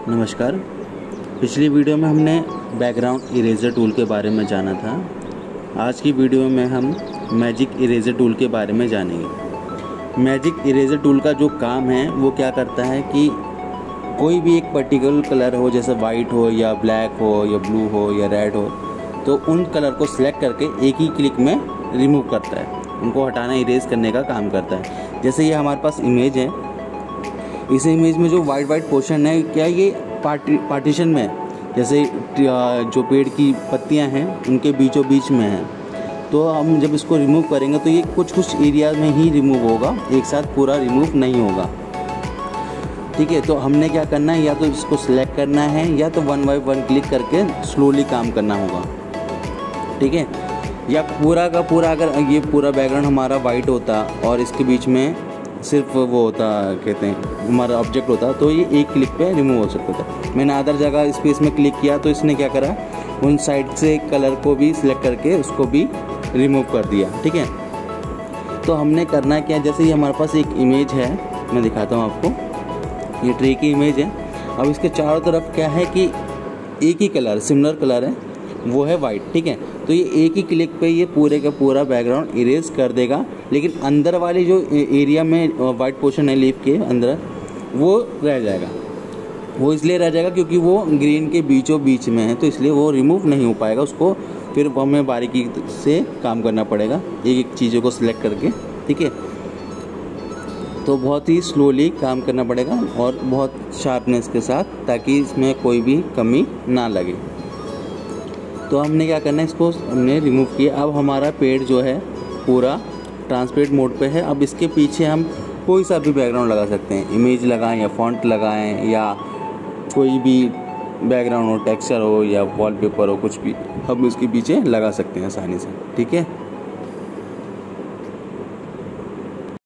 नमस्कार। पिछली वीडियो में हमने बैकग्राउंड इरेजर टूल के बारे में जाना था। आज की वीडियो में हम मैजिक इरेजर टूल के बारे में जानेंगे। मैजिक इरेजर टूल का जो काम है वो क्या करता है कि कोई भी एक पर्टिकुलर कलर हो, जैसे वाइट हो या ब्लैक हो या ब्लू हो या रेड हो, तो उन कलर को सिलेक्ट करके एक ही क्लिक में रिमूव करता है, उनको हटाना इरेज करने का काम करता है। जैसे ये हमारे पास इमेज है, इस इमेज में जो वाइट पोर्शन है, क्या ये पार्टीशन में है, जैसे जो पेड़ की पत्तियां हैं उनके बीचों बीच में है। तो हम जब इसको रिमूव करेंगे तो ये कुछ एरिया में ही रिमूव होगा, एक साथ पूरा रिमूव नहीं होगा। ठीक है, तो हमने क्या करना है, या तो इसको सिलेक्ट करना है या तो वन बाय वन क्लिक करके स्लोली काम करना होगा। ठीक है, या पूरा का पूरा, अगर ये पूरा बैकग्राउंड हमारा वाइट होता और इसके बीच में सिर्फ वो होता, कहते हैं हमारा ऑब्जेक्ट होता, तो ये एक क्लिक पे रिमूव हो सकता था। मैंने अदर जगह स्पेस में क्लिक किया तो इसने क्या करा, उन साइड से कलर को भी सिलेक्ट करके उसको भी रिमूव कर दिया। ठीक है, तो हमने करना क्या, जैसे ये हमारे पास एक इमेज है, मैं दिखाता हूँ आपको। ये ट्री की इमेज है। अब इसके चारों तरफ क्या है कि एक ही कलर, सिमिलर कलर है, वो है वाइट। ठीक है, तो ये एक ही क्लिक पे ये पूरे का पूरा बैकग्राउंड इरेज कर देगा, लेकिन अंदर वाली जो एरिया में वाइट पोर्शन है लीफ के अंदर, वो रह जाएगा। वो इसलिए रह जाएगा क्योंकि वो ग्रीन के बीचों बीच में है, तो इसलिए वो रिमूव नहीं हो पाएगा। उसको फिर हमें बारीकी से काम करना पड़ेगा, एक एक चीज़ों को सिलेक्ट करके। ठीक है, तो बहुत ही स्लोली काम करना पड़ेगा और बहुत शार्पनेस के साथ, ताकि इसमें कोई भी कमी ना लगे। तो हमने क्या करना है, इसको हमने रिमूव किया। अब हमारा पेड़ जो है पूरा ट्रांसपेरेंट मोड पे है। अब इसके पीछे हम कोई सा भी बैकग्राउंड लगा सकते हैं, इमेज लगाएं या फॉन्ट लगाएं या कोई भी बैकग्राउंड हो, टेक्सचर हो या वॉलपेपर हो, कुछ भी हम इसके पीछे लगा सकते हैं आसानी से। ठीक है।